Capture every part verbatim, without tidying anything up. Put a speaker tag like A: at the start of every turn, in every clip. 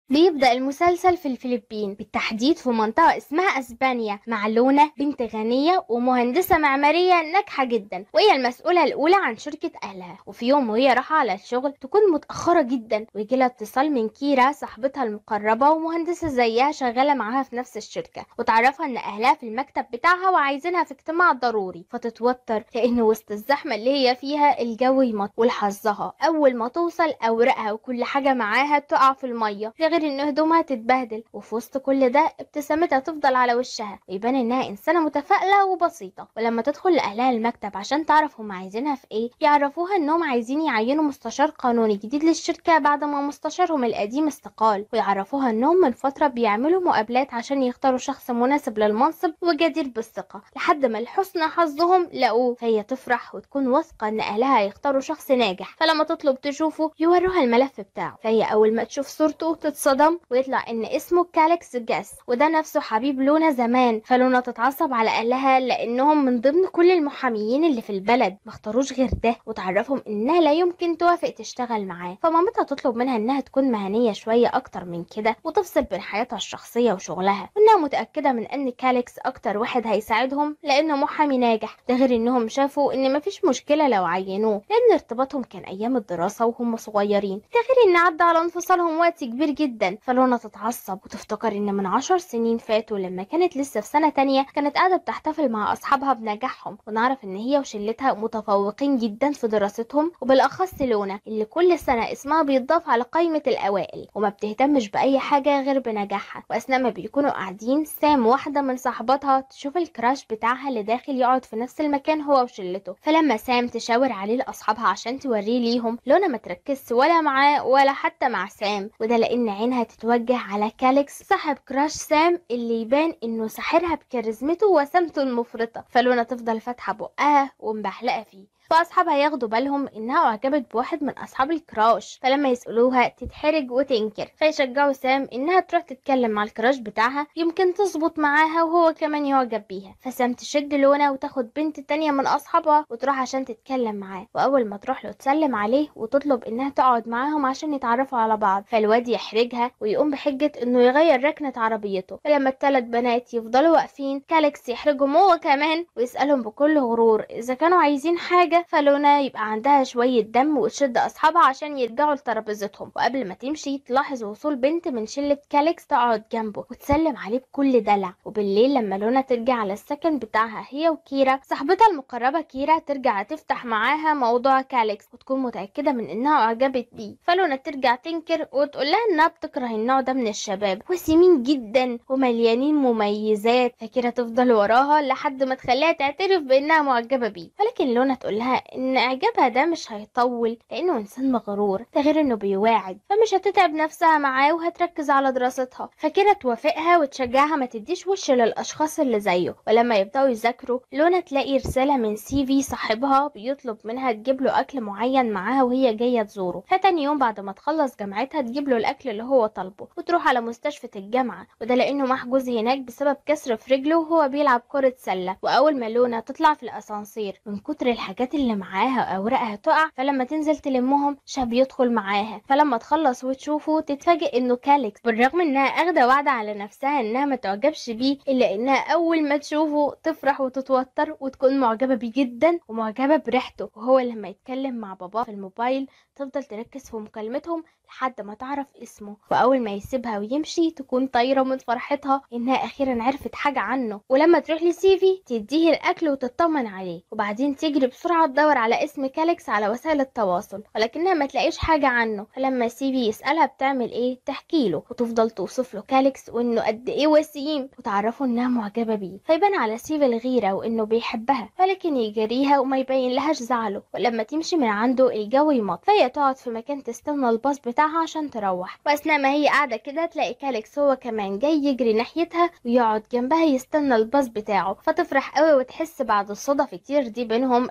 A: بيبدأ المسلسل في الفلبين، بالتحديد في منطقة اسمها أسبانيا، مع لونا بنت غنية ومهندسة معمارية ناجحة جدا، وهي المسؤولة الأولى عن شركة أهلها. وفي يوم وهي رايحة على الشغل تكون متأخرة جدا، ويجيلها اتصال من كيرا صاحبتها المقربة ومهندسة زيها شغالة معاها في نفس الشركة، وتعرفها إن أهلها في المكتب بتاعها وعايزينها في اجتماع ضروري. فتتوتر لأن وسط الزحمة اللي هي فيها الجو يمطر، ولحظها أول ما توصل أوراقها وكل حاجة معاها تقع في المية، غير ان هدومها تتبهدل. وفي وسط كل ده ابتسامتها تفضل على وشها، ويبان انها انسانه متفائله وبسيطه. ولما تدخل لاهلها المكتب عشان تعرف هم عايزينها في ايه، يعرفوها انهم عايزين يعينوا مستشار قانوني جديد للشركه بعد ما مستشارهم القديم استقال. ويعرفوها انهم من فتره بيعملوا مقابلات عشان يختاروا شخص مناسب للمنصب وجدير بالثقه، لحد ما لحسن حظهم لقوه. فهي تفرح وتكون واثقه ان اهلها هيختاروا شخص ناجح. فلما تطلب تشوفه يوروها الملف بتاعه، فهي اول ما تشوف صورته تتصدم، ويطلع ان اسمه كاليكس جاس، وده نفسه حبيب لونا زمان. فلونا تتعصب على اهلها لانهم من ضمن كل المحاميين اللي في البلد ما اختاروش غير ده، وتعرفهم انها لا يمكن توافق تشتغل معاه. فمامتها تطلب منها انها تكون مهنيه شويه اكتر من كده، وتفصل بين حياتها الشخصيه وشغلها، وانها متاكده من ان كاليكس اكتر واحد هيساعدهم لانه محامي ناجح. ده غير انهم شافوا ان مفيش مشكله لو عينوه، لان ارتباطهم كان ايام الدراسه وهم صغيرين. ده غير ان عدى على انفصالهم وقت كبير جدا. فلونا تتعصب وتفتكر ان من عشر سنين فاتوا لما كانت لسه في سنة تانية كانت قاعدة بتحتفل مع اصحابها بنجاحهم، ونعرف ان هي وشلتها متفوقين جدا في دراستهم، وبالاخص لونا اللي كل سنة اسمها بيتضاف على قائمة الاوائل، وما بتهتمش باي حاجة غير بنجاحها. واثناء ما بيكونوا قاعدين، سام واحدة من صاحباتها تشوف الكراش بتاعها اللي داخل يقعد في نفس المكان هو وشلته. فلما سام تشاور عليه لاصحابها عشان توريه ليهم، لونا ما تركزش ولا معاه ولا حتى مع سام، وده لان عينها تتوجه على كاليكس صاحب كراش سام اللي يبان انه ساحرها بكاريزمته وسمته المفرطه. فلونا تفضل فاتحه بقها ومبحلقه فيه. فاصحابها ياخدوا بالهم انها اعجبت بواحد من اصحاب الكراش، فلما يسالوها تتحرج وتنكر. فيشجعوا سام انها تروح تتكلم مع الكراش بتاعها، يمكن تظبط معاها وهو كمان يعجب بيها. فسام تشد لونا وتاخد بنت تانية من اصحابها وتروح عشان تتكلم معاه، واول ما تروح له تسلم عليه وتطلب انها تقعد معاهم عشان يتعرفوا على بعض. فالواد يحرجها ويقوم بحجه انه يغير ركنه عربيته. فلما الثلاث بنات يفضلوا واقفين، كاليكس يحرجهم هو كمان ويسالهم بكل غرور اذا كانوا عايزين حاجه. فلونا يبقى عندها شوية دم وتشد أصحابها عشان يرجعوا لترابيزتهم. وقبل ما تمشي تلاحظ وصول بنت من شلة كاليكس تقعد جنبه وتسلم عليه بكل دلع. وبالليل لما لونا ترجع على السكن بتاعها هي وكيرا صاحبتها المقربة، كيرا ترجع تفتح معاها موضوع كاليكس وتكون متأكدة من إنها أعجبت بيه. فلونا ترجع تنكر وتقول لها إنها بتكره النوع ده من الشباب، وسمين جدا ومليانين مميزات. فكيرا تفضل وراها لحد ما تخليها تعترف بإنها معجبة بيه، ولكن لونا تقولها ان اعجابها ده مش هيطول لانه انسان مغرور، ده غير انه بيواعد، فمش هتتعب نفسها معاه وهتركز على دراستها. فكده توافقها وتشجعها ما تديش وش للاشخاص اللي زيه. ولما يبداوا يذاكروا، لونا تلاقي رساله من سيفي صاحبها بيطلب منها تجيب له اكل معين معاها وهي جايه تزوره. فتاني يوم بعد ما تخلص جامعتها تجيب له الاكل اللي هو طلبه، وتروح على مستشفى الجامعه، وده لانه محجوز هناك بسبب كسر في رجله وهو بيلعب كره سله. واول ما لونا تطلع في الاسانسير من كتر الحاجات اللي معاها اوراقها تقع، فلما تنزل تلمهم شاب يدخل معاها. فلما تخلص وتشوفه تتفاجئ انه كاليكس، بالرغم انها اخده وعده على نفسها انها ما تعجبش بيه، الا انها اول ما تشوفه تفرح وتتوتر وتكون معجبه بيه جدا ومعجبه بريحته. وهو لما يتكلم مع باباه في الموبايل تفضل تركز في مكالمتهم لحد ما تعرف اسمه. واول ما يسيبها ويمشي تكون طايره من فرحتها انها اخيرا عرفت حاجه عنه. ولما تروح لسيفي تديه الاكل وتطمن عليه، وبعدين تجري بسرعه تدور على اسم كاليكس على وسائل التواصل، ولكنها ما تلاقيش حاجه عنه. فلما سيفي يسالها بتعمل ايه تحكي له، وتفضل توصف له كاليكس وانه قد ايه وسيم، وتعرفه انها معجبه بيه. فيبان على سيفي الغيره وانه بيحبها، ولكن يجريها وما يبين لهاش زعله. ولما تمشي من عنده الجو يمط، فهي تقعد في مكان تستنى الباص بتاعها عشان تروح. واثناء ما هي قاعده كده تلاقي كاليكس هو كمان جاي يجري ناحيتها ويقعد جنبها يستنى الباص بتاعه. فتفرح قوي وتحس بعد الصدف كتير دي بينهم انها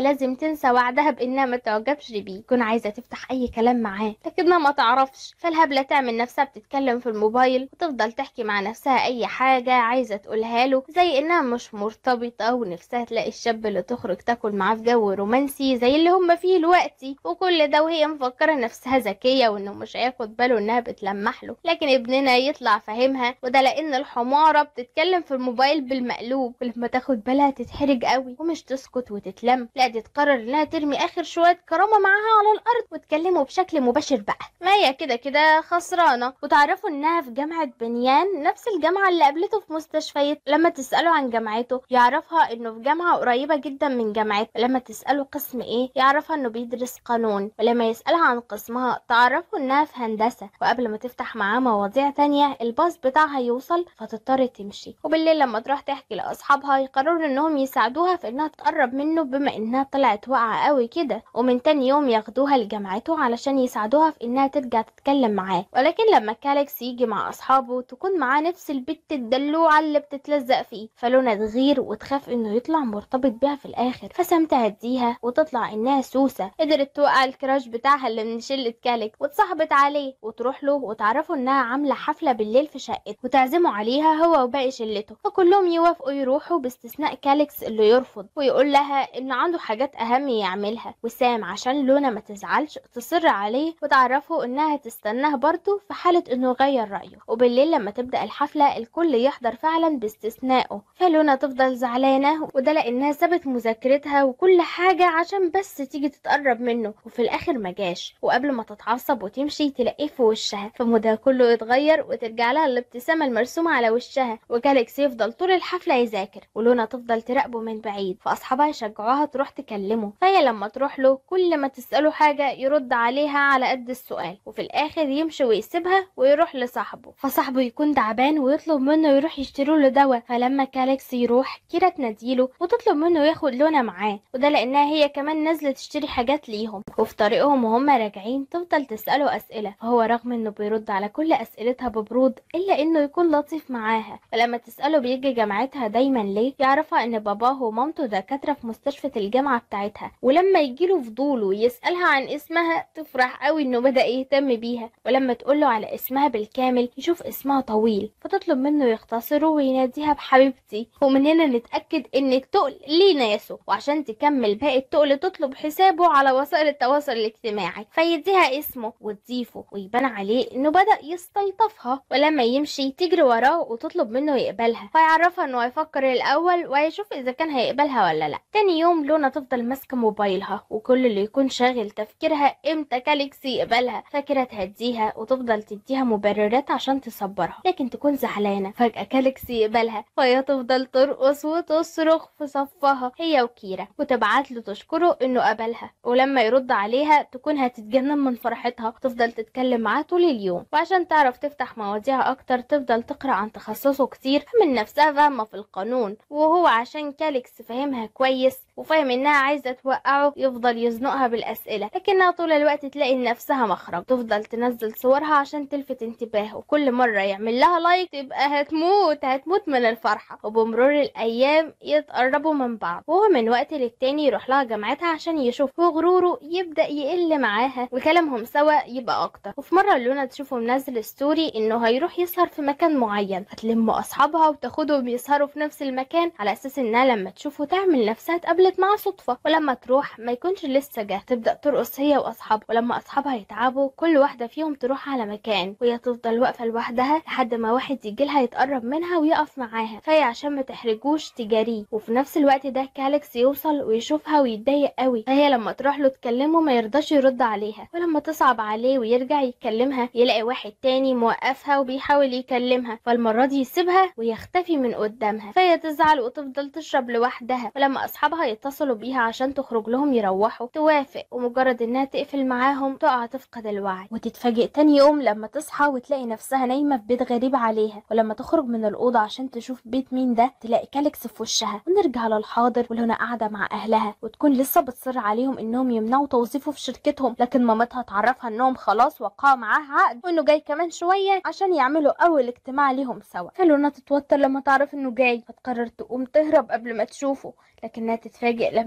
A: لازم تنسى وعدها بانها ما تعجبش بيه، تكون عايزه تفتح اي كلام معاه لكنها ما تعرفش. فالهبله تعمل نفسها بتتكلم في الموبايل وتفضل تحكي مع نفسها اي حاجه عايزه تقولها له، زي انها مش مرتبطه ونفسها تلاقي الشاب اللي تخرج تاكل معاه في جو رومانسي زي اللي هم فيه دلوقتي، وكل ده وهي مفكره نفسها ذكيه وانه مش هياخد باله انها بتلمح له. لكن ابننا يطلع فاهمها، وده لان الحماره بتتكلم في الموبايل بالمقلوب، ولما تاخد بالها تتحرج قوي ومش تسكت وتتلم، لا دي تقرر انها ترمي اخر شويه كرامه معاها على الارض وتكلمه بشكل مباشر بقى. ما هي كده كده خسرانه. وتعرفوا انها في جامعه بنيان، نفس الجامعه اللي قابلته في مستشفيات. لما تساله عن جامعته يعرفها انه في جامعه قريبه جدا من جامعته. لما تساله قسم ايه يعرفها انه بيدرس قانون. ولما يسالها عن قسمها تعرفوا انها في هندسه. وقبل ما تفتح معاه مواضيع تانية الباص بتاعها يوصل فتضطر تمشي. وبالليل لما تروح تحكي لاصحابها يقرروا انهم يساعدوها في انها تقرب منه بما انها طلعت واقعه قوي كده، ومن تاني يوم ياخدوها لجامعته علشان يساعدوها في انها ترجع تتكلم معاه. ولكن لما كالكس يجي مع اصحابه تكون معاه نفس البت الدلوعه اللي بتتلزق فيه، فلونا تغير وتخاف انه يطلع مرتبط بيها في الاخر. فسام تهديها وتطلع انها سوسه قدرت توقع الكراش بتاعها اللي من شله كالكس واتصاحبت عليه، وتروح له وتعرفوا انها عامله حفله بالليل في شقته وتعزموا عليها هو وباقي شلته. فكلهم يوافقوا يروحوا باستثناء كالكس اللي يرفض ويقول لها ان عنده حاجات اهم يعملها. وسام عشان لونا ما تزعلش تصر عليه وتعرفوا انها تستناه برضه في حاله انه غير رايه. وبالليل لما تبدا الحفله الكل يحضر فعلا باستثنائه. فلونا تفضل زعلانه، وده لانها سابت مذاكرتها وكل حاجه عشان بس تيجي تتقرب منه، وفي الاخر ما جاش. وقبل ما تتعصب وتمشي تلاقيه في وشها، فمودها كله يتغير وترجع لها الابتسامه المرسومه على وشها. وكالكس يفضل طول الحفله يذاكر ولونا تفضل تراقبه من بعيد. فاصحابها يشجعوها تروح تكلمه، فهي لما تروح له كل ما تساله حاجه يرد عليها على قد السؤال، وفي الاخر يمشي ويسيبها ويروح لصاحبه. فصاحبه يكون تعبان ويطلب منه يروح يشتري له دواء. فلما كالكس يروح كيرا تناديله وتطلب منه ياخد لونا معاه، وده لانها هي كمان نازله تشتري حاجات ليهم. وفي طريقهم وهم راجعين تفضل تساله اسئله، فهو رغم انه بيرد على كل اسئلتها ببرود الا انه يكون لطيف معاها. فلما تساله بيجي جامعتها دايما ليه يعرفها ان باباه ومامته دكاتره في مستشفى الجامعه بتاعتها. ولما يجيله فضول ويسالها عن اسمها تفرح قوي انه بدا يهتم بيها. ولما تقوله على اسمها بالكامل يشوف اسمها طويل فتطلب منه يختصره ويناديها بحبيبتي. ومن هنا نتاكد ان التقل ليه ناسه، وعشان تكمل باقي التقل تطلب حسابه على وسائل التواصل الاجتماعي فيديها اسمه وتضيفه ويبان عليه انه بدا يستلطفها. ولما يمشي تجري وراه وتطلب منه يقبلها، فيعرفها انه هيفكر الاول وهيشوف اذا كان هيقبلها ولا لا. تاني يوم لونا تفضل ماسكه موبايلها وكل اللي يكون شاغل تفكيرها امتى كالكس يقبلها. فاكره تهديها وتفضل تديها مبررات عشان تصبرها، لكن تكون زعلانه. فجاه كالكس يقبلها فهي تفضل ترقص وتصرخ في صفها هي وكيرا وتبعت له تشكره انه قبلها. ولما يرد عليها تكون هتتجنن من فرحتها، تفضل تتكلم معاه طول اليوم. وعشان تعرف تفتح مواضيع اكتر تفضل تقرا عن تخصصه كتير من نفسها فاهمه في القانون. وهو عشان كالكس فاهمها كويس وفاهم انها عايزه توقعه يفضل يزنقها بالاسئله، لكنها طول الوقت تلاقي لنفسها مخرج. تفضل تنزل صورها عشان تلفت انتباهه، وكل مره يعمل لها لايك تبقى هتموت هتموت من الفرحه. وبمرور الايام يتقربوا من بعض، وهو من وقت للتاني يروح لها جامعتها عشان يشوف، وغروره يبدا يقل معاها وكلامهم سوا يبقى اكتر. وفي مره لونا تشوفه منزل ستوري انه هيروح يسهر في مكان معين، فتلم اصحابها وتاخدهم يسهروا في نفس المكان على اساس انها لما تشوفه تعمل نفسها اتقابلت معاه صدفه. ولما تروح ما يكونش لسه جه، تبدا ترقص هي واصحابها. ولما اصحابها يتعبوا كل واحده فيهم تروح على مكان، وهي تفضل واقفه لوحدها لحد ما واحد يجي لها يتقرب منها ويقف معاها. فهي عشان ما تحرجوش تجاريه. وفي نفس الوقت ده كالكس يوصل ويشوفها ويتضايق قوي، فهي لما تروح له تكلمه ما يرضاش يرد عليها. ولما تصعب عليه ويرجع يكلمها يلاقي واحد تاني موقفها وبيحاول يكلمها، فالمره دي يسيبها ويختفي من قدامها. فهي تزعل وتفضل تشرب لوحدها. ولما اصحابها يتصلوا بيها عشان تخرج لهم يروحوا توافق، ومجرد انها تقفل معاهم تقع تفقد الوعي وتتفاجئ تاني يوم لما تصحى وتلاقي نفسها نايمه في بيت غريب عليها. ولما تخرج من الاوضه عشان تشوف بيت مين ده تلاقي كالكس في وشها. ونرجع للحاضر ولونا قاعده مع اهلها وتكون لسه بتصر عليهم انهم يمنعوا توظيفه في شركتهم، لكن مامتها تعرفها انهم خلاص وقعوا معاه عقد وانه جاي كمان شويه عشان يعملوا اول اجتماع ليهم سوا. فلونا تتوتر لما تعرف انه جاي فتقرر تقوم تهرب قبل ما تشوفه، لكنها تتفاجئ لما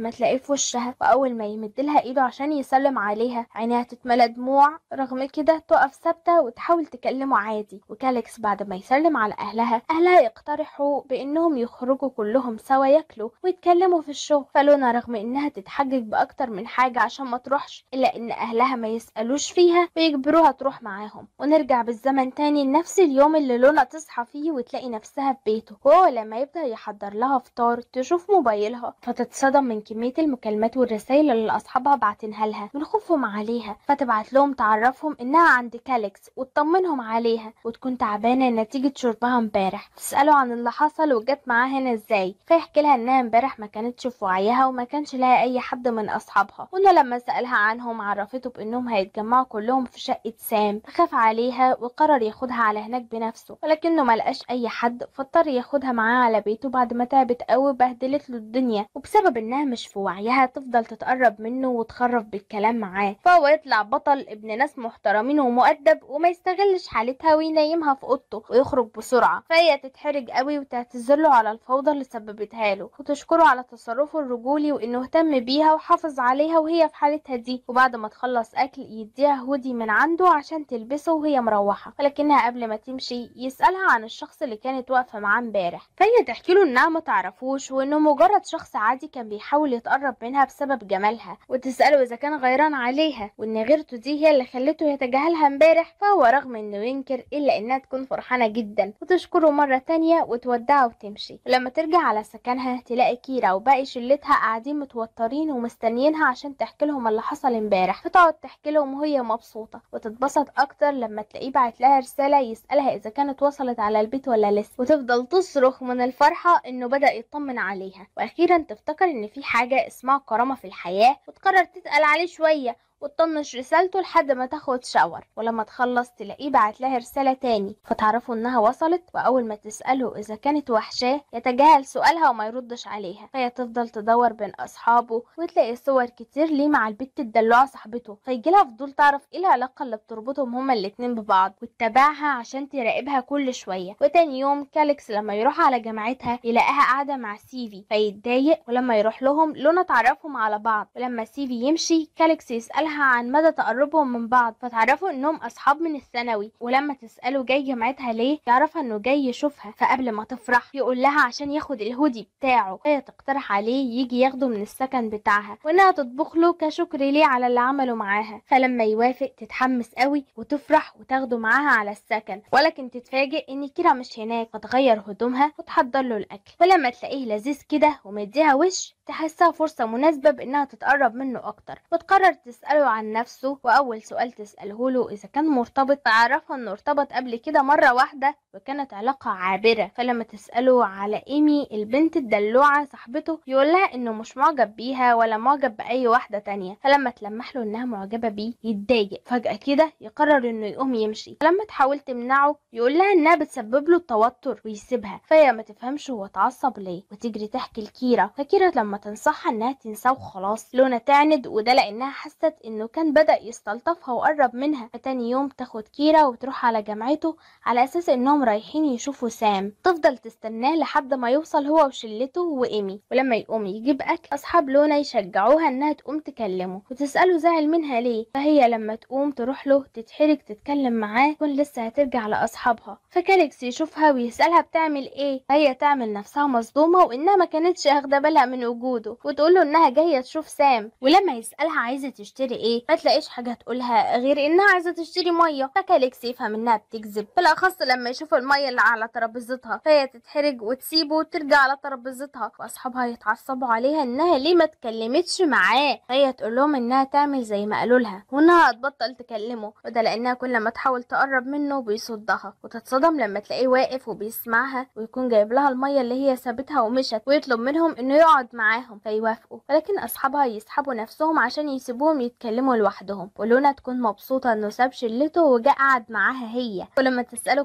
A: لما تلاقيه في وشها، واول ما يمدلها ايده عشان يسلم عليها عينيها تتملى دموع، رغم كده تقف ثابته وتحاول تكلمه عادي. وكاليكس بعد ما يسلم على اهلها، اهلها يقترحوا بانهم يخرجوا كلهم سوا ياكلوا ويتكلموا في الشغل. فلونا رغم انها تتحجج باكتر من حاجه عشان ما تروحش، الا ان اهلها ما يسالوش فيها ويجبروها تروح معاهم. ونرجع بالزمن تاني لنفس اليوم اللي لونا تصحى فيه وتلاقي نفسها في بيته، وهو لما يبدا يحضر لها فطار تشوف موبايلها فتتصدم من كميه المكالمات والرسائل اللي اصحابها باعتينها لها من خوفهم عليها. فتبعت لهم تعرفهم انها عند كاليكس وتطمنهم عليها، وتكون تعبانه نتيجه شربها امبارح. تساله عن اللي حصل وجت معاه هنا ازاي، فيحكي لها انها امبارح ما كانتش في وعيها وما كانش لها اي حد من اصحابها، وانه لما سالها عنهم عرفته بانهم هيتجمعوا كلهم في شقه سام. فخاف عليها وقرر ياخدها على هناك بنفسه، ولكنه ما لقاش اي حد فاضطر ياخدها معاه على بيته بعد ما تعبت قوي وبهدلت له الدنيا. وبسبب انها مش في وعيها تفضل تتقرب منه وتخرف بالكلام معاه، فهو يطلع بطل ابن ناس محترمين ومؤدب وما يستغلش حالتها وينيمها في اوضته ويخرج بسرعه. فهي تتحرج قوي وتعتذر له على الفوضى اللي سببتها له، وتشكره على تصرفه الرجولي وانه اهتم بيها وحافظ عليها وهي في حالتها دي. وبعد ما تخلص اكل يديها هودي من عنده عشان تلبسه وهي مروحه، ولكنها قبل ما تمشي يسالها عن الشخص اللي كانت واقفه معاه امبارح. فهي تحكي له انها ما تعرفوش وانه مجرد شخص عادي كان بيحاول يتقرب منها بسبب جمالها، وتساله اذا كان غيران عليها وان غيرته دي هي اللي خلته يتجاهلها امبارح. فهو رغم انه ينكر الا انها تكون فرحانه جدا وتشكره مره تانية وتودعه وتمشي. ولما ترجع على سكنها تلاقي كيرا وباقي شلتها قاعدين متوترين ومستنيينها عشان تحكي لهم اللي حصل امبارح. فتقعد تحكي لهم وهي مبسوطه، وتتبسط اكتر لما تلاقيه بعت لها رساله يسالها اذا كانت وصلت على البيت ولا لسه، وتفضل تصرخ من الفرحه انه بدا يطمن عليها. واخيرا تفتكر ان في حاجه اسمها كرامه في الحياه، وتقرر تسال عليه شويه وتطنش رسالته لحد ما تاخد شاور. ولما تخلص تلاقيه بعت لها رسالة تاني، فتعرفوا انها وصلت. واول ما تسأله اذا كانت وحشاه يتجاهل سؤالها وما يردش عليها. فهي تفضل تدور بين اصحابه وتلاقي صور كتير ليه مع البت الدلوعة صاحبته، فيجيلها فضول تعرف ايه العلاقة اللي بتربطهم هما الاتنين ببعض، وتتابعها عشان تراقبها كل شوية. وتاني يوم كاليكس لما يروح على جامعتها يلاقيها قاعدة مع سيفي فيتضايق، ولما يروح لهم لونا تعرفهم على بعض. ولما سيفي يمشي كاليكس يسأل عن مدى تقربهم من بعض، فتعرفوا انهم اصحاب من الثانوي. ولما تساله جاي جامعتها ليه يعرفها انه جاي يشوفها. فقبل ما تفرح يقول لها عشان ياخد الهودي بتاعه. هي تقترح عليه يجي ياخده من السكن بتاعها وانها تطبخ له كشكر ليه على اللي عمله معاها. فلما يوافق تتحمس قوي وتفرح وتاخده معاها على السكن، ولكن تتفاجئ ان كيرا مش هناك، فتغير هدومها وتحضر له الاكل. ولما تلاقيه لذيذ كده ومديها وش تحسها فرصة مناسبة بانها تتقرب منه اكتر، وتقرر تسأله عن نفسه. واول سؤال تسأله له اذا كان مرتبط، فعرفها انه ارتبط قبل كده مرة واحدة وكانت علاقة عابرة. فلما تسأله على ايمي البنت الدلوعة صاحبته يقول لها انه مش معجب بيها ولا معجب باي واحدة تانية. فلما تلمح له انها معجبة بيه يتضايق فجأة كده، يقرر انه يقوم يمشي. فلما تحاول تمنعه يقول لها انها بتسبب له التوتر ويسيبها. فهي ما تفهمش هو اتعصب ليه وتجري تحكي لكيرا. فكيرا لما تنصحها انها تنساه وخلاص، لونا تعند، وده لانها حست انه كان بدأ يستلطفها وقرب منها. فتاني يوم تاخد كيرا وتروح على جامعته على اساس انهم رايحين يشوفوا سام. تفضل تستناه لحد ما يوصل هو وشلته وايمي. ولما يقوم يجيب اكل اصحاب لونا يشجعوها انها تقوم تكلمه وتسأله زعل منها ليه. فهي لما تقوم تروح له تتحرج تتكلم معاه تكون لسه هترجع لاصحابها. فكاليكس يشوفها ويسألها بتعمل ايه، فهي تعمل نفسها مصدومة وانها ما كانتش اخده بالها من وجوده، وتقول له انها جايه تشوف سام. ولما يسألها عايزه تشتري ايه ما تلاقيش حاجه تقولها غير انها عايزه تشتري ميه. فكاليكس يفهم انها بتكذب، بالاخص لما يشوف الميه اللي على ترابيزتها. فهي تتحرج وتسيبه وترجع على ترابيزتها، واصحابها يتعصبوا عليها انها ليه ما اتكلمتش معاه. فهي تقول لهم انها تعمل زي ما قالوا لها وانها هتبطل تكلمه، وده لانها كل ما تحاول تقرب منه بيصدها. وتتصدم لما تلاقيه واقف وبيسمعها ويكون جايب لها الميه اللي هي سابتها ومشت، ويطلب منهم انه يقعد معاهم فيوافقوا. ولكن اصحابها يسحبوا نفسهم عشان يسيبوهم يتكلموا لوحدهم. ولونا تكون مبسوطه انه ساب شلته وجاء قعد معاها هي. ولما تساله كان يقصد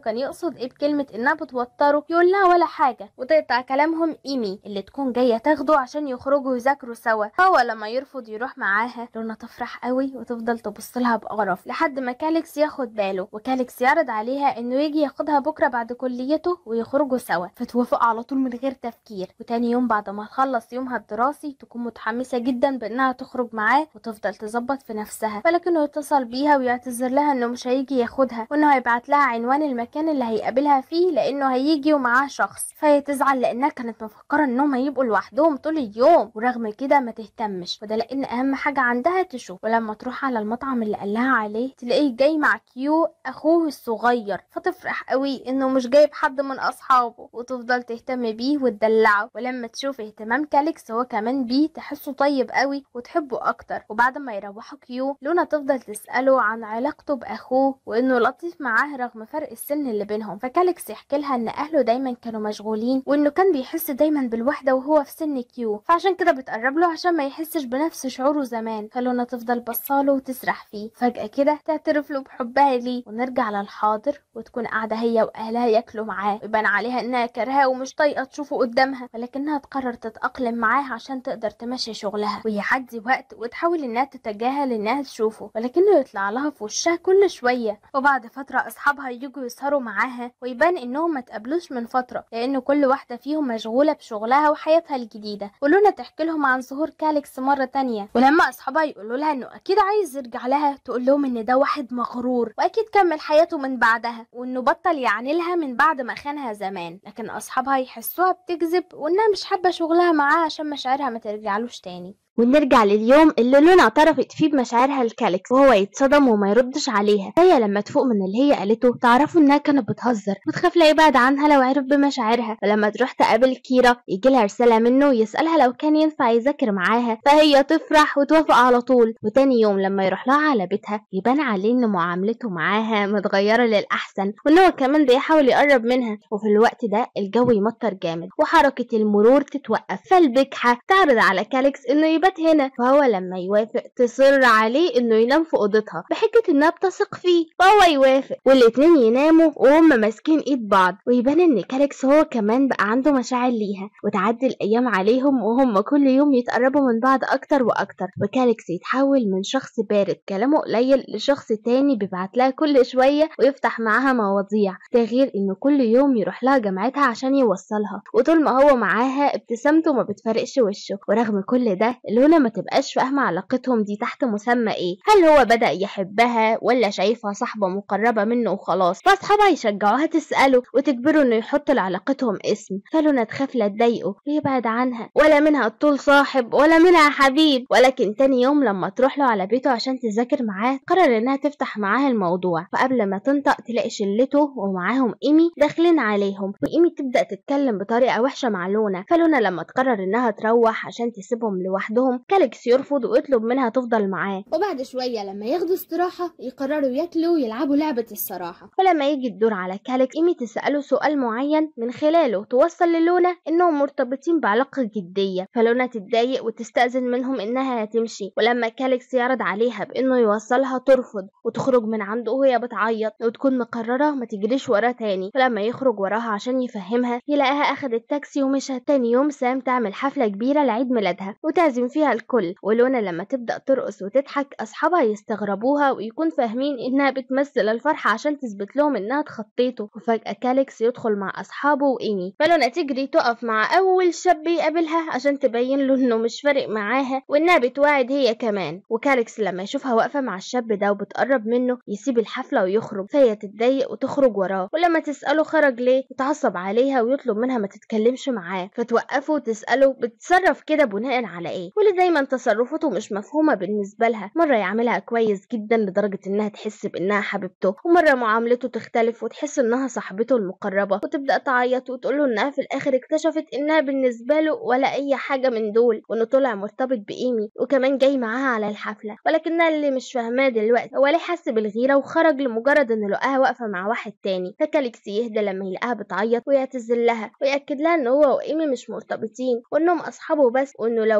A: ياخد ايه بكلمة انها بتوتره يقول لها ولا حاجة، وتقطع كلامهم ايمي اللي تكون جاية تاخده عشان يخرجوا يذاكروا سوا. هو لما يرفض يروح معاها لونا تفرح قوي وتفضل تبص لها بقرف لحد ما كاليكس ياخد باله، وكاليكس يعرض عليها انه يجي ياخدها بكرة بعد كليته ويخرجوا سوا، فتوافق على طول من غير تفكير. وتاني يوم بعد ما تخلص يومها الدراسي تكون متحمسة جدا بانها تخرج معاه وتفضل تظبط في نفسها، ولكنه يتصل بيها ويعتذر لها انه مش هيجي ياخدها وانه هيبعت لها عنوان المكان اللي هيقابلها فيه لانه هيجي ومعاه شخص. فهي تزعل لانها كانت مفكرة انهم هيبقوا لوحدهم طول اليوم، ورغم كده ما تهتمش، وده لان اهم حاجة عندها تشوف. ولما تروح على المطعم اللي قالها عليه تلاقيه جاي مع كيو اخوه الصغير، فتفرح قوي انه مش جايب حد من اصحابه وتفضل تهتم بيه وتدلعه. ولما تشوف اهتمام كاليكس هو كمان بيه تحسه طيب قوي وتحبه اكتر. وبعد ما يروحوا كيو لونا تفضل تسأله عن علاقته باخوه وانه لطيف معاه رغم فرق السن اللي بينهم. فكاليكس يحكي لها ان اهله دايما كانوا مشغولين وانه كان بيحس دايما بالوحدة وهو في سن كيو، فعشان كده بتقرب له عشان ما يحسش بنفس شعوره زمان. فلونا تفضل بصاله وتسرح فيه، فجأة كده تعترف له بحبها ليه. ونرجع للحاضر وتكون قاعدة هي واهلها ياكلوا معاه، ويبان عليها انها كرهاه ومش طايقة تشوفه قدامها، ولكنها تقرر تتأقلم معاه عشان تقدر تمشي شغلها. ويعدي وقت وتحاول انها تتجاهل انها تشوفه، ولكنه يطلع لها في وشها كل شوية. وبعد فترة اصحابها يجوا يسهروا معاها ويبان انهم ما تقابلوش من فترة لان كل واحدة فيهم مشغولة بشغلها وحياتها الجديدة. ولونا تحكي لهم عن ظهور كاليكس مرة تانية، ولما اصحابها يقولوا لها انه اكيد عايز يرجع لها تقول لهم ان ده واحد مغرور واكيد كمل حياته من بعدها، وانه بطل يعني لها من بعد ما خانها زمان. لكن اصحابها يحسوها بتكذب وانها مش حابة شغلها معاه عشان مشاعرها ما ترجعلوش تاني. ونرجع لليوم اللي لونا اعترفت فيه بمشاعرها لكاليكس وهو يتصدم وما يردش عليها. هي لما تفوق من اللي هي قالته تعرفوا انها كانت بتهزر وتخاف لا يبعد عنها لو عرف بمشاعرها. فلما تروح تقابل كيرا يجي لها رسالة منه يسألها لو كان ينفع يذاكر معاها، فهي تفرح وتوافق على طول. وتاني يوم لما يروح لها على بيتها يبان عليه ان معاملته معاها متغيرة للأحسن وان هو كمان بيحاول يقرب منها. وفي الوقت ده الجو يمطر جامد وحركة المرور تتوقف، فالبجحة تعرض على كاليكس انه يبات هنا. فهو لما يوافق تصر عليه انه ينام في اوضتها بحجة انها بتثق فيه، فهو يوافق والاتنين يناموا وهم ماسكين ايد بعض. ويبان ان كاليكس هو كمان بقى عنده مشاعر ليها، وتعدي الايام عليهم وهم كل يوم يتقربوا من بعض اكتر واكتر. وكاليكس يتحول من شخص بارد كلامه قليل لشخص تاني بيبعت لها كل شوية ويفتح معاها مواضيع، ده غير انه كل يوم يروح لها جامعتها عشان يوصلها. وطول ما هو معاها ابتسامته ما بتفرقش وشه. ورغم كل ده لونا ما تبقاش فاهمة علاقتهم دي تحت مسمى ايه، هل هو بدأ يحبها ولا شايفها صاحبة مقربة منه وخلاص. فاصحابها يشجعوها تسأله وتجبره انه يحط لعلاقتهم اسم. فلونا تخاف لا تضايقه ويبعد عنها، ولا منها الطول صاحب ولا منها حبيب. ولكن تاني يوم لما تروح له على بيته عشان تذاكر معاه قرر انها تفتح معاه الموضوع. فقبل ما تنطق تلاقي شلته ومعاهم ايمي داخلين عليهم، وايمي تبدأ تتكلم بطريقة وحشة مع لونا. فلونا لما تقرر انها تروح عشان تسيبهم لوحدهم كاليكس يرفض ويطلب منها تفضل معاه.
B: وبعد شوية لما ياخدوا استراحة يقرروا ياكلوا ويلعبوا لعبة الصراحة.
A: ولما يجي الدور على كاليكس ايمي تسأله سؤال معين من خلاله توصل للونا انهم مرتبطين بعلاقة جدية. فلونا تتضايق وتستأذن منهم انها هتمشي، ولما كاليكس يعرض عليها بانه يوصلها ترفض وتخرج من عنده وهي بتعيط وتكون مقررة ما تجريش وراه تاني. فلما يخرج وراها عشان يفهمها يلاقيها اخدت تاكسي ومشت. تاني يوم سام تعمل حفلة كبيرة لعيد ميلادها وتعزم فيها الكل. ولونا لما تبدأ ترقص وتضحك اصحابها يستغربوها ويكون فاهمين انها بتمثل الفرحة عشان تثبت لهم انها اتخطيته. وفجأة كاليكس يدخل مع اصحابه وايمي، فلونا تجري تقف مع اول شاب يقابلها عشان تبين له انه مش فارق معاها وانها بتواعد هي كمان. وكاليكس لما يشوفها واقفة مع الشاب ده وبتقرب منه يسيب الحفلة ويخرج، فهي تتضايق وتخرج وراه. ولما تسأله خرج ليه يتعصب عليها ويطلب منها ما تتكلمش معاه، فتوقفه وتسأله بتتصرف كده بناء على ايه. واللي دايما تصرفاته مش مفهومة بالنسبة لها، مرة يعملها كويس جدا لدرجة انها تحس بانها حبيبته، ومرة معاملته تختلف وتحس انها صاحبته المقربة وتبدأ تعيط وتقوله انها في الاخر اكتشفت انها بالنسبة له ولا اي حاجة من دول، وانه طلع مرتبط بايمي وكمان جاي معاها على الحفلة. ولكنها اللي مش فاهماه دلوقتي هو ليه حس بالغيرة وخرج لمجرد انه لقاها واقفة مع واحد تاني. فكاليكس يهدى لما يلاقيها بتعيط ويعتذر لها ويأكد لها ان هو وايمي مش مرتبطين وانهم اصحابه بس، وانه لو بيهتم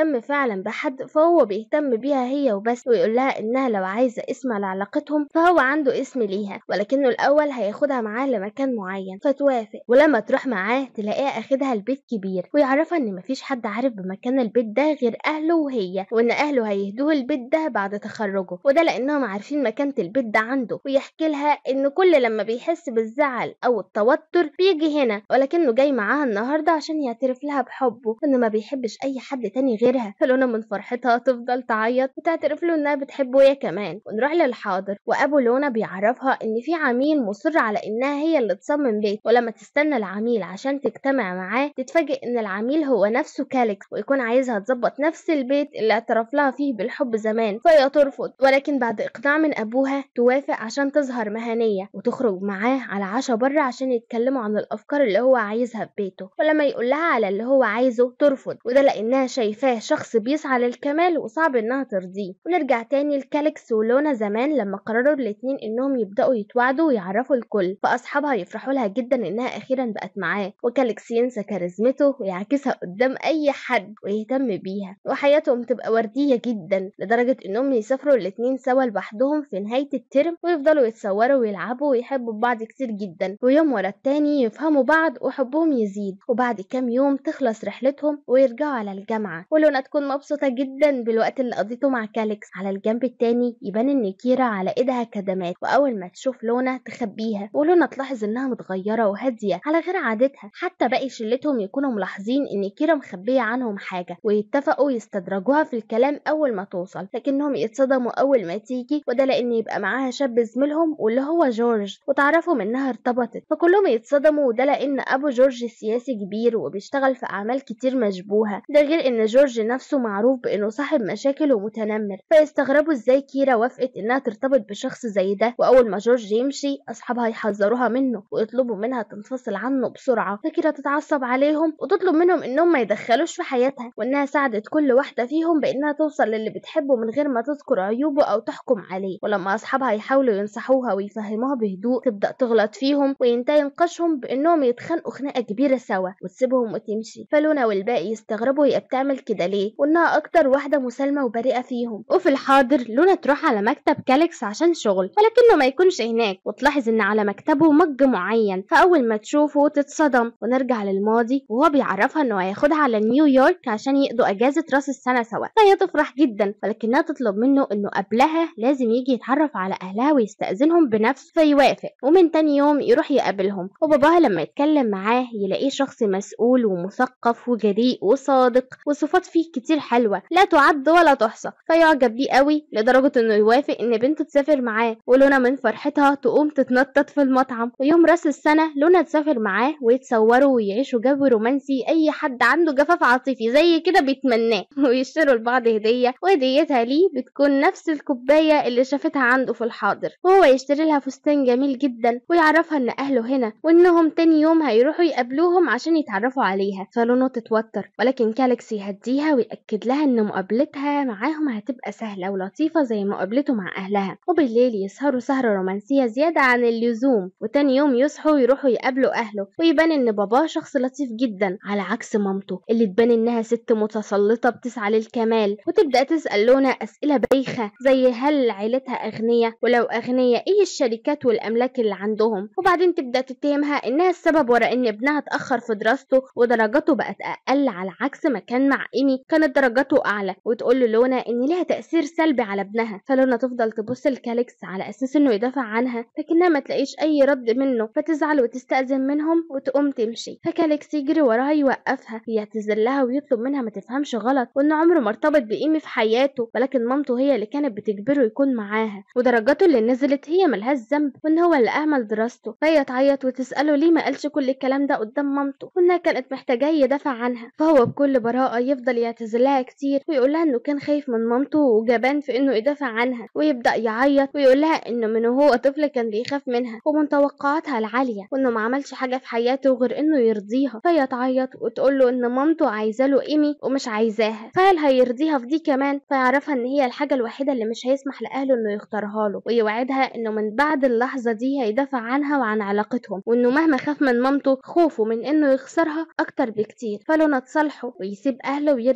A: بيهتم فعلا بحد فهو بيهتم بيها هي وبس، ويقول لها انها لو عايزة اسم لعلاقتهم فهو عنده اسم ليها، ولكنه الاول هياخدها معاه لمكان معين فتوافق. ولما تروح معاه تلاقيه اخدها البيت كبير ويعرفها ان مفيش حد عارف بمكان البيت ده غير اهله وهي، وان اهله هيهدوه البيت ده بعد تخرجه، وده لانهم عارفين مكانة البيت ده عنده. ويحكي لها ان كل لما بيحس بالزعل او التوتر بيجي هنا، ولكنه جاي معاها النهارده عشان يعترف لها بحبه وانه ما بيحبش اي حد تاني غيرها. فلونا من فرحتها تفضل تعيط وتعترف له انها بتحبه هي كمان. ونروح للحاضر وابو لونا بيعرفها ان في عميل مصر على انها هي اللي تصمم بيت، ولما تستنى العميل عشان تجتمع معاه تتفاجئ ان العميل هو نفسه كاليكس، ويكون عايزها تظبط نفس البيت اللي اعترف لها فيه بالحب زمان. فهي ترفض، ولكن بعد اقناع من ابوها توافق عشان تظهر مهنية وتخرج معاه على عشاء بره عشان يتكلموا عن الافكار اللي هو عايزها في بيته. ولما يقول لها على اللي هو عايزه ترفض، وده لانها شايفاه شخص بيسعى للكمال وصعب انها ترضيه. ونرجع تاني لكاليكس ولونا زمان لما قرروا الاتنين انهم يبداوا يتواعدوا ويعرفوا الكل، فاصحابها يفرحوا لها جدا انها اخيرا بقت معاه، وكاليكس ينسى كاريزمته ويعكسها قدام اي حد ويهتم بيها، وحياتهم تبقى ورديه جدا لدرجه انهم يسافروا الاتنين سوا لوحدهم في نهايه الترم ويفضلوا يتصوروا ويلعبوا ويحبوا بعض كتير جدا، ويوم ورا التاني يفهموا بعض وحبهم يزيد. وبعد كام يوم تخلص رحلتهم ويرجعوا على الجامعه، ولونا تكون مبسوطه جدا بالوقت اللي قضيته مع كاليكس. على الجنب التاني يبان ان كيرا على ايدها كدمات، واول ما تشوف لونا تخبيها، ولونا تلاحظ انها متغيره وهاديه على غير عادتها. حتى باقي شلتهم يكونوا ملاحظين ان كيرا مخبيه عنهم حاجه ويتفقوا يستدرجوها في الكلام اول ما توصل، لكنهم يتصدموا اول ما تيجي، وده لان يبقى معاها شاب زميلهم واللي هو جورج، وتعرفوا منها ارتبطت. فكلهم يتصدموا، وده لان ابو جورج سياسي كبير وبيشتغل في اعمال كتير مشبوهه، ده غير ان جورج نفسه معروف بانه صاحب مشاكل ومتنمر. فيستغربوا ازاي كيرا وافقت انها ترتبط بشخص زي ده. واول ما جورج يمشي اصحابها يحذروها منه ويطلبوا منها تنفصل عنه بسرعه، فكيرا تتعصب عليهم وتطلب منهم انهم ما يدخلوش في حياتها، وانها ساعدت كل واحده فيهم بانها توصل للي بتحبه من غير ما تذكر عيوبه او تحكم عليه. ولما اصحابها يحاولوا ينصحوها ويفهموها بهدوء تبدا تغلط فيهم وينتهي نقاشهم بانهم يتخانقوا خناقه كبيره سوا وتسيبهم وتمشي. فلونا والباقي يستغربوا هي بتعمل كده ليه، وانها اكتر واحده مسالمه وبريئه فيهم. وفي الحاضر لونا تروح على مكتب كاليكس عشان شغل، ولكنه ما يكونش هناك، وتلاحظ ان على مكتبه مج معين، فاول ما تشوفه تتصدم. ونرجع للماضي وهو بيعرفها انه هياخدها على نيويورك عشان يقضوا اجازه راس السنه سوا. فهي تفرح جدا، ولكنها تطلب منه انه قبلها لازم يجي يتعرف على اهلها ويستأذنهم بنفسه، فيوافق. ومن تاني يوم يروح يقابلهم، وباباها لما يتكلم معاه يلاقيه شخص مسؤول ومثقف وجريء وصادق، وصفات فيه كتير حلوه لا تعد ولا تحصى. فيعجب بيه قوي لدرجه انه يوافق ان بنته تسافر معاه. ولونا من فرحتها تقوم تتنطط في المطعم. ويوم راس السنه لونا تسافر معاه ويتصوروا ويعيشوا جو رومانسي اي حد عنده جفاف عاطفي زي كده بيتمناه، ويشتروا لبعض هديه، وهديتها ليه بتكون نفس الكوبايه اللي شافتها عنده في الحاضر، وهو يشتري لها فستان جميل جدا ويعرفها ان اهله هنا وانهم تاني يوم هيروحوا يقابلوهم عشان يتعرفوا عليها. فلونا تتوتر، ولكن كاليكس يهديها ويأكد لها ان مقابلتها معاهم هتبقى سهله ولطيفه زي مقابلته مع اهلها. وبالليل يسهروا سهره رومانسيه زياده عن اللزوم، وتاني يوم يصحوا ويروحوا يقابلوا اهله، ويبان ان باباه شخص لطيف جدا على عكس مامته اللي تبان انها ست متسلطه بتسعى للكمال. وتبدا تسال لونا اسئله بايخه زي هل عيلتها اغنياء، ولو اغنياء ايه الشركات والاملاك اللي عندهم. وبعدين تبدا تتهمها انها السبب ورا ان ابنها اتاخر في دراسته ودرجاته بقت اقل، على عكس ما كان مع ايمي كانت درجاته اعلى، وتقول للونا ان ليها تاثير سلبي على ابنها. فلونا تفضل تبص لكاليكس على اساس انه يدافع عنها، لكنها ما تلاقيش اي رد منه، فتزعل وتستأذن منهم وتقوم تمشي. فكاليكس يجري وراها يوقفها ويعتذر لها ويطلب منها ما تفهمش غلط، وانه عمره ما ارتبط بايمي في حياته، ولكن مامته هي اللي كانت بتجبره يكون معاها، ودرجاته اللي نزلت هي ملهاش ذنب، وان هو اللي اهمل دراسته. فهي تعيط وتساله ليه ما قالش كل الكلام ده قدام مامته، وانها كانت محتاجاه يدافع عنها. فهو بكل براءه يفضل يعتذر لها كتير ويقول لها انه كان خايف من مامته وجبان في انه يدافع عنها، ويبدا يعيط ويقول لها انه من وهو طفل كان بيخاف منها ومن توقعاتها العاليه، وانه ما عملش حاجه في حياته غير انه يرضيها. فهي تعيط وتقول له ان مامته عايزه له ايمي ومش عايزاها، فهل هيرضيها في دي كمان؟ فيعرفها ان هي الحاجه الوحيده اللي مش هيسمح لاهله انه يختارها له، ويوعدها انه من بعد اللحظه دي هيدافع عنها وعن علاقتهم، وانه مهما خاف من مامته خوفه من انه يخسرها اكتر بكتير. فلونا تصالحه ويسيب اهله ويرجع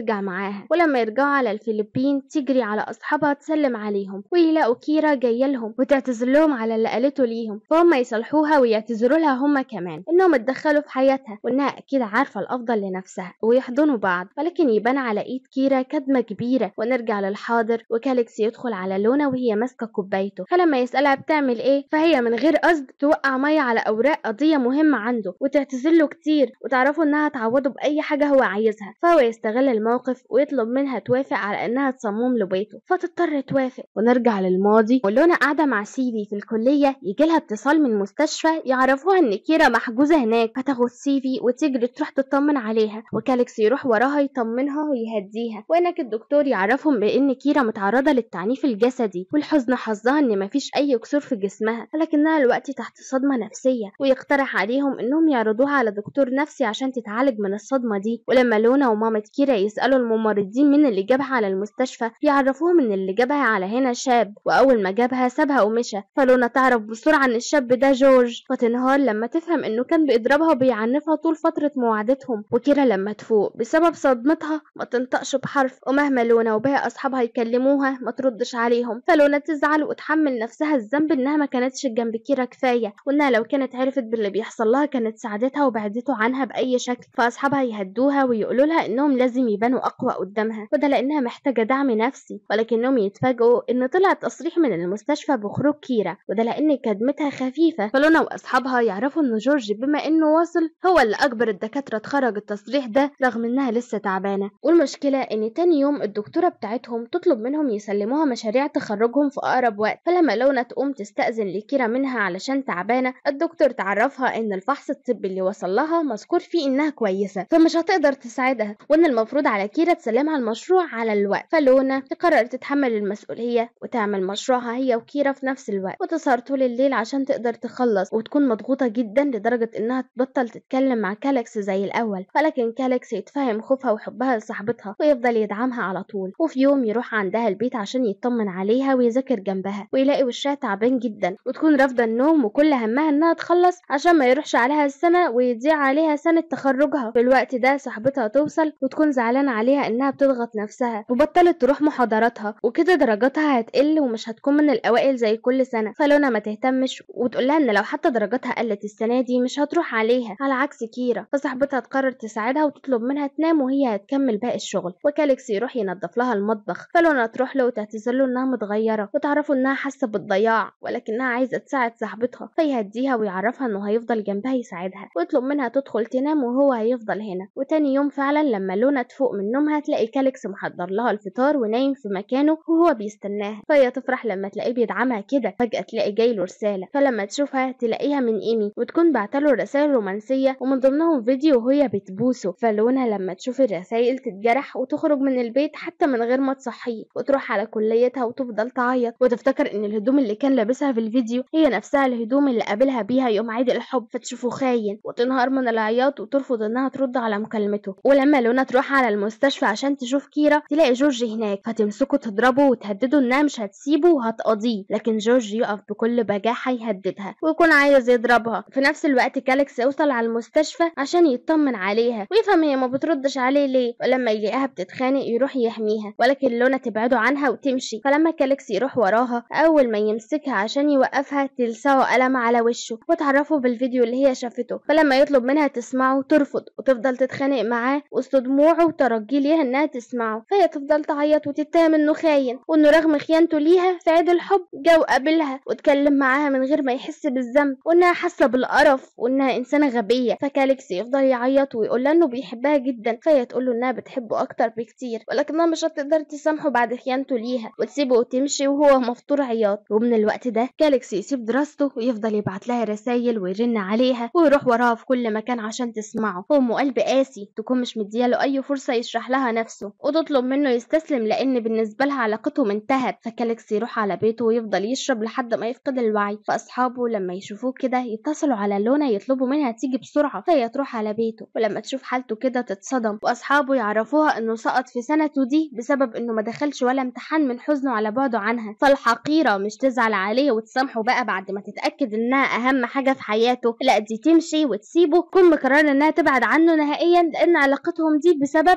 A: يرجع معاها. ولما يرجعوا على الفلبين تجري على أصحابها تسلم عليهم، ويلاقوا كيرا جاية لهم وتعتذر لهم على اللي قالته ليهم، فهم يصالحوها ويعتذروا لها هم كمان إنهم اتدخلوا في حياتها وإنها أكيد عارفة الأفضل لنفسها، ويحضنوا بعض. ولكن يبان على إيد كيرا كدمة كبيرة. ونرجع للحاضر وكاليكس يدخل على لونا وهي ماسكة كوبايته، فلما يسألها بتعمل إيه فهي من غير قصد توقع مية على أوراق قضية مهمة عنده وتعتذر له كتير وتعرفوا إنها تعوضه بأي حاجة هو عايزها. فهو يستغل الموقف ويطلب منها توافق على إنها تصمم له بيته، فتضطر توافق. ونرجع للماضي ولونا قاعدة مع سيفي في الكلية، يجيلها اتصال من مستشفى يعرفوها إن كيرا محجوزة هناك، فتاخد سيفي وتجري تروح تطمن عليها، وكاليكس يروح وراها يطمنها ويهديها. وهناك الدكتور يعرفهم بإن كيرا متعرضة للتعنيف الجسدي، والحزن حظها إن مفيش أي كسور في جسمها ولكنها الوقت تحت صدمة نفسية، ويقترح عليهم إنهم يعرضوها على دكتور نفسي عشان تتعالج من الصدمة دي. ولما لونا ومامة كيرا يسألوا الممرضين مين اللي جابها على المستشفى يعرفوهم إن اللي جابها على هنا شاب، وأول ما جابها سابها ومشى. فلونا تعرف بسرعة إن الشاب ده جورج، فتنهار لما تفهم إنه كان بيضربها وبيعنفها طول فترة مواعدتهم. وكيرا لما تفوق بسبب صدمتها ما تنطقش بحرف، ومهما لونا وباقي أصحابها يكلموها ما تردش عليهم. فلونا تزعل وتحمل نفسها الذنب إنها ما كانتش جنب كيرا كفاية، وإنها لو كانت عرفت باللي بيحصل لها كانت ساعدتها وبعدته عنها بأي شكل. فأصحابها يهدوها ويقولوا لها إنهم لازم يبانوا أقوى قدامها، وده لأنها محتاجة دعم نفسي. ولكنهم يتفاجئوا إن طلع تصريح من المستشفى بخروج كيرا، وده لأن كدمتها خفيفة. فلونا وأصحابها يعرفوا إن جورج بما إنه واصل هو اللي أجبر الدكاترة تخرج التصريح ده رغم إنها لسه تعبانة. والمشكلة إن تاني يوم الدكتورة بتاعتهم تطلب منهم يسلموها مشاريع تخرجهم في أقرب وقت. فلما لونا تقوم تستأذن لكيرا منها علشان تعبانة، الدكتور تعرفها إن الفحص الطبي اللي وصل لها مذكور فيه إنها كويسة فمش هتقدر تساعدها، وإن المفروض على كيرا تسلمها المشروع على الوقت. فلونا تقرر تتحمل المسؤولية وتعمل مشروعها هي وكيرا في نفس الوقت، وتسهر طول الليل عشان تقدر تخلص، وتكون مضغوطة جدا لدرجة إنها تبطل تتكلم مع كاليكس زي الأول. ولكن كاليكس يتفهم خوفها وحبها لصاحبتها ويفضل يدعمها على طول. وفي يوم يروح عندها البيت عشان يطمن عليها ويذاكر جنبها، ويلاقي وشها تعبان جدا وتكون رافضة النوم وكل همها إنها تخلص عشان ما يروحش عليها السنة ويضيع عليها سنة تخرجها. في الوقت ده صاحبتها توصل وتكون زعلانة عليها إنها بتضغط نفسها وبطلت تروح محاضراتها، وكده درجاتها هتقل ومش هتكون من الأوائل زي كل سنة. فلونا ما تهتمش وتقولها إن لو حتى درجاتها قلت السنة دي مش هتروح عليها على عكس كيرا. فصاحبتها تقرر تساعدها وتطلب منها تنام وهي هتكمل باقي الشغل، وكاليكس يروح ينظف لها المطبخ. فلونا تروح له وتعتذر له إنها متغيرة وتعرفوا إنها حاسة بالضياع ولكنها عايزة تساعد صاحبتها، فيهديها ويعرفها إنه هيفضل جنبها يساعدها، ويطلب منها تدخل تنام وهو هيفضل هنا. وتاني يوم فعلا لما لونا تفوق من نومها تلاقي كاليكس محضر لها الفطار ونايم في مكانه وهو بيستناها. فهي تفرح لما تلاقيه بيدعمها كده. فجأة تلاقي جايله رسالة، فلما تشوفها تلاقيها من إيمي وتكون بعتله رسائل رومانسية ومن ضمنهم فيديو وهي بتبوسه. فلونا لما تشوف الرسائل تتجرح وتخرج من البيت حتى من غير ما تصحيه، وتروح على كليتها وتفضل تعيط وتفتكر ان الهدوم اللي كان لابسها في الفيديو هي نفسها الهدوم اللي قابلها بيها يوم عيد الحب، فتشوفه خاين وتنهار من العياط وترفض انها ترد على مكالمته. ولما لونا تروح على المستشفى عشان تشوف كيرا تلاقي جورج هناك، فتمسكه تضربه وتهدده انها مش هتسيبه وهتقضيه، لكن جورج يقف بكل بجاحة يهددها ويكون عايز يضربها. في نفس الوقت كاليكس يوصل على المستشفى عشان يطمن عليها ويفهم هي ما بتردش عليه ليه، ولما يلاقيها بتتخانق يروح يحميها، ولكن لونا تبعده عنها وتمشي. فلما كاليكس يروح وراها اول ما يمسكها عشان يوقفها تلسعه قلم على وشه وتعرفه بالفيديو اللي هي شافته. فلما يطلب منها تسمعه ترفض وتفضل تتخانق معاه وسط دموعه وترجي ليها انها تسمعه. فهي تفضل تعيط وتتهم انه خاين، وانه رغم خيانته ليها في عيد الحب جا وقابلها واتكلم معاها من غير ما يحس بالذنب، وانها حاسه بالقرف وانها انسانه غبيه. فكاليكس يفضل يعيط ويقول لها انه بيحبها جدا، فهي تقول له انها بتحبه اكتر بكتير ولكنها مش هتقدر تسامحه بعد خيانته ليها وتسيبه وتمشي وهو مفطور عياط. ومن الوقت ده كاليكس يسيب دراسته ويفضل يبعت لها رسايل ويرن عليها ويروح وراها في كل مكان عشان تسمعه. هو قلب قاسي تكون مش مدياله اي فرصه يشرح لها نفسه وتطلب منه يستسلم لان بالنسبه لها علاقتهم انتهت. فكاليكس يروح على بيته ويفضل يشرب لحد ما يفقد الوعي. فاصحابه لما يشوفوه كده يتصلوا على لونا يطلبوا منها تيجي بسرعه، فهي تروح على بيته ولما تشوف حالته كده تتصدم، واصحابه يعرفوها انه سقط في سنته دي بسبب انه ما دخلش ولا امتحان من حزنه على بعده عنها. فالحقيره مش تزعل عليه وتسامحه بقى بعد ما تتاكد انها اهم حاجه في حياته، لا دي تمشي وتسيبه تكون مقرره انها تبعد عنه نهائيا لان علاقتهم دي بسببها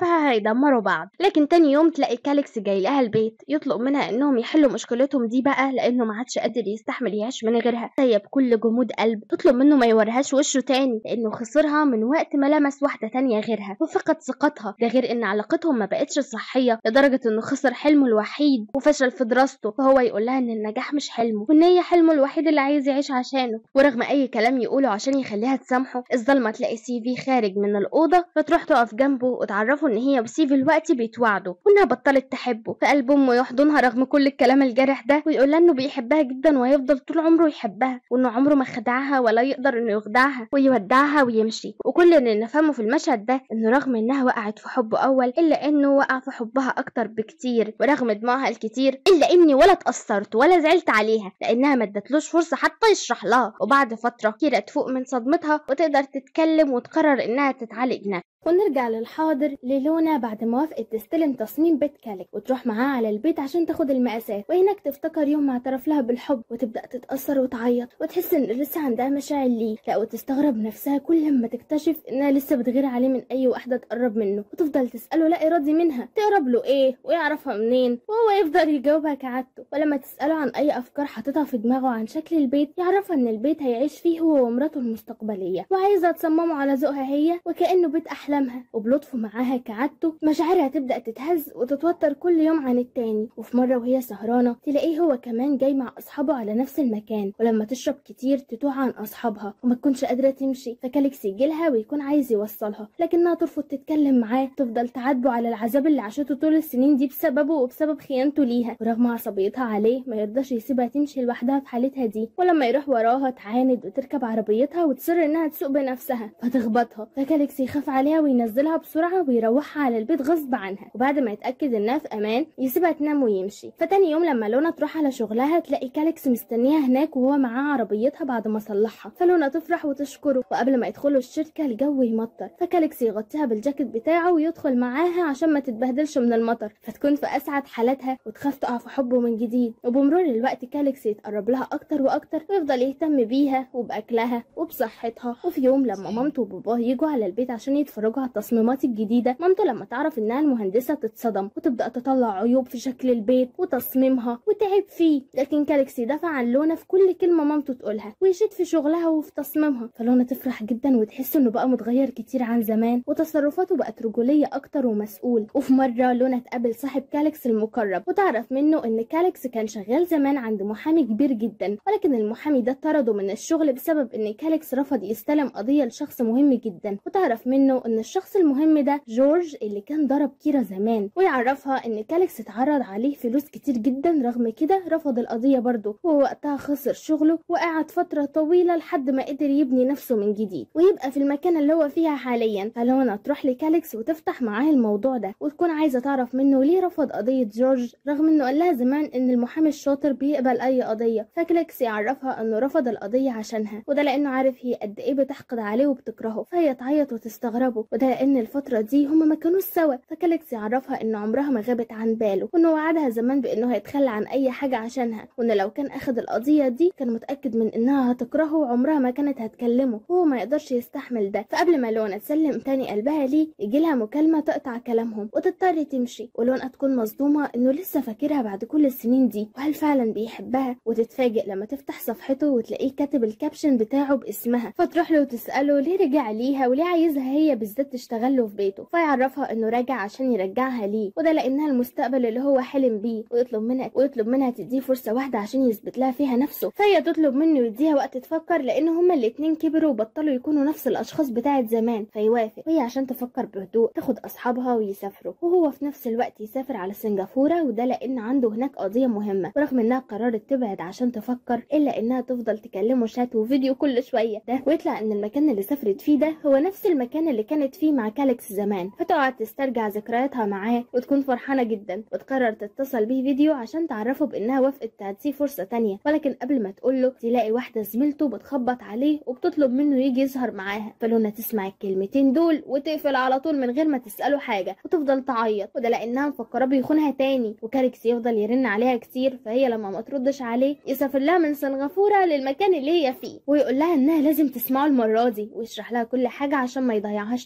A: شافها هيدمروا بعض. لكن تاني يوم تلاقي كاليكس جاي لها البيت يطلب منها انهم يحلوا مشكلتهم دي بقى، لانه ما عادش قادر يستحمل يعيش من غيرها. هي بكل جمود قلب تطلب منه ما يوريهاش وشه تاني، لانه خسرها من وقت ما لمس واحده تانية غيرها وفقد ثقتها. ده غير ان علاقتهم ما بقتش صحيه، لدرجه انه خسر حلمه الوحيد وفشل في دراسته. فهو يقول لها ان النجاح مش حلمه، وان هي حلمه الوحيد اللي عايز يعيش عشانه. ورغم اي كلام يقوله عشان يخليها تسامحه، الظلمه تلاقي سيفي خارج من الاوضه فتروح تقف جنبه وتعرفه ان هي وسيفي الوقت بيتواعدوا وانها بطلت تحبه. فقلب امه يحضنها رغم كل الكلام الجارح ده، ويقول لها انه بيحبها جدا وهيفضل طول عمره يحبها، وانه عمره ما خدعها ولا يقدر انه يخدعها ويودعها ويمشي. وكل اللي نفهمه في المشهد ده انه رغم انها وقعت في حبه اول، الا انه وقع في حبها اكتر بكتير. ورغم دموعها الكتير الا اني ولا اتأثرت ولا زعلت عليها، لانها ما ادتلوش فرصه حتى يشرح لها. وبعد فتره كيرا تفوق من صدمتها وتقدر تتكلم وتقرر انها تتعالج نفسها.
B: ونرجع للحاضر للونا بعد ما وافقت تستلم تصميم بيت كاليكس وتروح معاه على البيت عشان تاخد المقاسات. وهناك تفتكر يوم ما اعترف لها بالحب وتبدا تتاثر وتعيط وتحس ان لسه عندها مشاعر ليه. لا وتستغرب نفسها كل ما تكتشف انها لسه بتغير عليه من اي واحده تقرب منه، وتفضل تساله لا ارادي منها تقرب له ايه ويعرفها منين، وهو يفضل يجاوبها كعادته. ولما تساله عن اي افكار حاططها في دماغه عن شكل البيت، يعرفها ان البيت هيعيش فيه هو ومراته المستقبليه، وعايزه تصممه على ذوقها هي وكانه بيت احلام. وبلطفه معاها كعادته مشاعرها تبدأ تتهز وتتوتر كل يوم عن التاني. وفي مرة وهي سهرانة تلاقيه هو كمان جاي مع أصحابه على نفس المكان، ولما تشرب كتير تتوه عن أصحابها وما تكونش قادرة تمشي. فكاليكس يجيلها ويكون عايز يوصلها، لكنها ترفض تتكلم معاه، تفضل تعاتبه على العذاب اللي عاشته طول السنين دي بسببه وبسبب خيانته ليها. ورغم عصبيتها عليه ما يرضاش يسيبها تمشي لوحدها في حالتها دي، ولما يروح وراها تعاند وتركب عربيتها وتصر انها تسوق بنفسها فتخبطها. فكاليكس يخاف عليها وينزلها بسرعة ويروحها على البيت غصب عنها، وبعد ما يتأكد انها في امان يسيبها تنام ويمشي. فتاني يوم لما لونا تروح على شغلها تلاقي كاليكس مستنيها هناك وهو معاه عربيتها بعد ما صلحها. فلونا تفرح وتشكره، وقبل ما يدخلوا الشركة الجو يمطر، فكاليكس يغطيها بالجاكيت بتاعه ويدخل معاها عشان ما تتبهدلش من المطر، فتكون في اسعد حالاتها وتخاف تقع في حبه من جديد. وبمرور الوقت كاليكس يتقرب لها اكتر واكتر ويفضل يهتم بيها وباكلها وبصحتها. وفي يوم لما مامته وباباه يجوا على البيت عشان يتفرجوا على التصميمات الجديدة، مامته لما تعرف انها المهندسة تتصدم وتبدأ تطلع عيوب في شكل البيت وتصميمها وتعب فيه. لكن كاليكس يدافع عن لونا في كل كلمة مامته تقولها ويشيد في شغلها وفي تصميمها. فلونا تفرح جدا وتحس انه بقى متغير كتير عن زمان وتصرفاته بقت رجولية اكتر ومسؤول. وفي مرة لونا تقابل صاحب كاليكس المقرب وتعرف منه ان كاليكس كان شغال زمان عند محامي كبير جدا، ولكن المحامي ده طرده من الشغل بسبب ان كاليكس رفض يستلم قضية لشخص مهم جدا. وتعرف منه ان الشخص المهم ده جورج اللي كان ضرب كيرا زمان، ويعرفها ان كاليكس اتعرض عليه فلوس كتير جدا، رغم كده رفض القضية برضه، ووقتها خسر شغله وقعد فترة طويلة لحد ما قدر يبني نفسه من جديد ويبقى في المكان اللي هو فيها حاليا. فلونا تروح لكاليكس وتفتح معاه الموضوع ده وتكون عايزة تعرف منه ليه رفض قضية جورج، رغم انه قال لها زمان ان المحامي الشاطر بيقبل اي قضية. فكاليكس يعرفها انه رفض القضية عشانها، وده لانه عارف هي قد ايه بتحقد عليه وبتكرهه. فهي تعيط وتستغربه، وده لان الفترة دي هما ما كانوش سوا. فكاليكس يعرفها ان عمرها ما غابت عن باله، وانه وعدها زمان بانه هيتخلى عن اي حاجة عشانها، وان لو كان اخد القضية دي كان متأكد من انها هتكرهه وعمرها ما كانت هتكلمه، وهو ما يقدرش يستحمل ده. فقبل ما لونا تسلم تاني قلبها ليه يجيلها مكالمة تقطع كلامهم وتضطر تمشي، ولونا تكون مصدومة انه لسه فاكرها بعد كل السنين دي وهل فعلا بيحبها. وتتفاجئ لما تفتح صفحته وتلاقيه كاتب الكابشن بتاعه باسمها، فتروح له وتسأله ليه رجع ليها وليه عايزها هي بالذات تشتغل له في بيته. فيعرفها انه راجع عشان يرجعها ليه، وده لانها المستقبل اللي هو حلم بيه، ويطلب منها ويطلب منها تديه فرصة واحدة عشان يثبت لها فيها نفسه. فهي تطلب منه يديها وقت تفكر لان هما الاتنين كبروا وبطلوا يكونوا نفس الاشخاص بتاعت زمان. فيوافق، وهي عشان تفكر بهدوء تاخد اصحابها ويسافروا، وهو في نفس الوقت يسافر على سنغافورة، وده لان عنده هناك قضية مهمة. ورغم انها قررت تبعد عشان تفكر الا انها تفضل تكلمه شات وفيديو كل شوية ده، ويطلع ان المكان اللي سافرت فيه ده هو نفس المكان اللي كانت فيه مع كاليكس زمان. فتقعد تسترجع ذكرياتها معاه وتكون فرحانة جدا، وتقرر تتصل بيه فيديو عشان تعرفه بانها وافقت تديه فرصة تانية. ولكن قبل ما تقوله تلاقي واحدة زميلته بتخبط عليه وبتطلب منه يجي يظهر معاها. فلونا تسمع الكلمتين دول وتقفل على طول من غير ما تسأله حاجة وتفضل تعيط، وده لانها مفكرة بيخونها تاني. وكاليكس يفضل يرن عليها كتير، فهي لما ما تردش عليه يسافر لها من سنغافورة للمكان اللي هي فيه ويقول لها انها لازم تسمعه المرة دي ويشرح لها كل حاجة عشان ما يضيعهاش تاني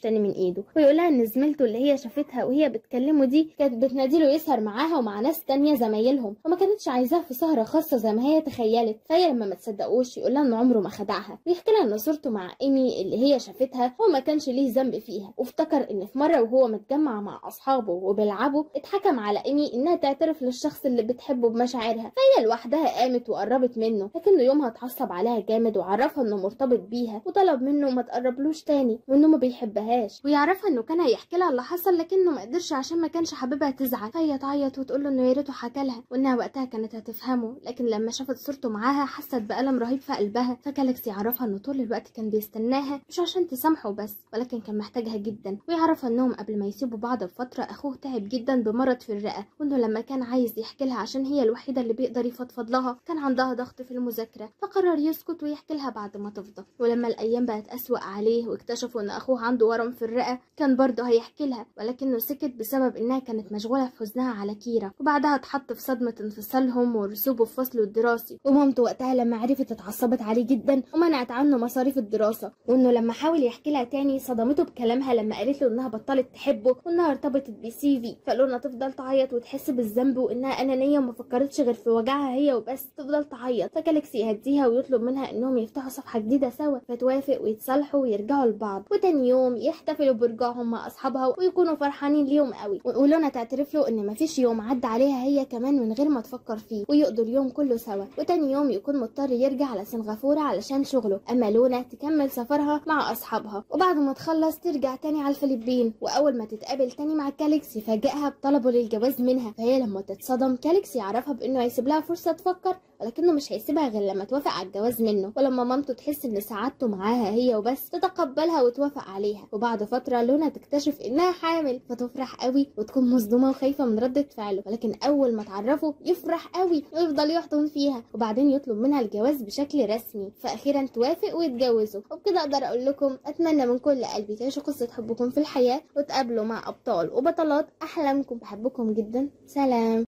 B: التاني من ايده، ويقولها ان زميلته اللي هي شافتها وهي بتكلمه دي كانت بتناديله يسهر معاها ومع ناس تانية زمايلهم، وما كانتش عايزاه في سهرة خاصة زي ما هي تخيلت. فهي لما ما تصدقوش يقولها ان عمره ما خدعها، ويحكي لها ان صورته مع ايمي اللي هي شافتها هو ما كانش ليه ذنب فيها، وافتكر ان في مرة وهو متجمع مع اصحابه وبيلعبوا اتحكم على ايمي انها تعترف للشخص اللي بتحبه بمشاعرها، فهي لوحدها قامت وقربت منه، لكنه يومها اتعصب عليها جامد وعرفها انه مرتبط بيها وطلب منه ما تقربلوش تاني وانه ما بيحبهاش، ويعرفها انه كان هيحكي لها اللي حصل لكنه ما قدرش عشان ما كانش حاببها تزعل. فهي تعيط وتقول له انه يا ريته حكى لها وانها وقتها كانت هتفهمه، لكن لما شافت صورته معاها حست بألم رهيب في قلبها. فجالكسي يعرفها انه طول الوقت كان بيستناها مش عشان تسامحه بس، ولكن كان محتاجها جدا، ويعرفها انهم قبل ما يسيبوا بعض بفتره اخوه تعب جدا بمرض في الرئه، وانه لما كان عايز يحكي لها عشان هي الوحيده اللي بيقدر يفضفض لها كان عندها ضغط في المذاكره، فقرر يسكت ويحكي لها بعد ما تفضى. ولما الايام بقت اسوأ عليه واكتشفوا ان اخوه عنده ورم في الرئه كان برضه هيحكي لها، ولكنه سكت بسبب انها كانت مشغوله في حزنها على كيرا، وبعدها اتحط في صدمه انفصالهم ورسوبه في فصله الدراسي. ومامته وقتها لما عرفت اتعصبت عليه جدا ومنعت عنه مصاريف الدراسه، وانه لما حاول يحكي لها تاني صدمته بكلامها لما قالت له انها بطلت تحبه وانها ارتبطت بسيفي. فلونا تفضل تعيط وتحس بالذنب وانها انانيه وما فكرتش غير في وجعها هي وبس، تفضل تعيط. فجالكسي يهديها ويطلب منها انهم يفتحوا صفحه جديده سوا، فتوافق ويتصالحوا ويرجعوا لبعض، وتاني يوم يحتفلوا برجوعهم مع اصحابها ويكونوا فرحانين ليهم قوي. ولونا تعترف له ان مفيش يوم عدى عليها هي كمان من غير ما تفكر فيه، ويقضوا اليوم كله سوا، وتاني يوم يكون مضطر يرجع على سنغافوره علشان شغله، اما لونا تكمل سفرها مع اصحابها، وبعد ما تخلص ترجع تاني على الفلبين. واول ما تتقابل تاني مع كاليكس يفاجئها بطلبه للجواز منها، فهي لما تتصدم كاليكس يعرفها بانه هيسيب لها فرصه تفكر، ولكنه مش هيسيبها غير لما توافق على الجواز منه. ولما مامته تحس ان سعادته معاها هي وبس تتقبلها وتوافق عليها. وبعد فتره لونا تكتشف انها حامل، فتفرح قوي وتكون مصدومه وخايفه من رده فعله، ولكن اول ما تعرفه يفرح قوي ويفضل يحضن فيها، وبعدين يطلب منها الجواز بشكل رسمي، فاخيرا توافق ويتجوزوا. وبكده اقدر اقول لكم اتمنى من كل قلبي تعيشوا قصه حبكم في الحياه وتقابلوا مع ابطال وبطلات احلامكم. بحبكم جدا، سلام.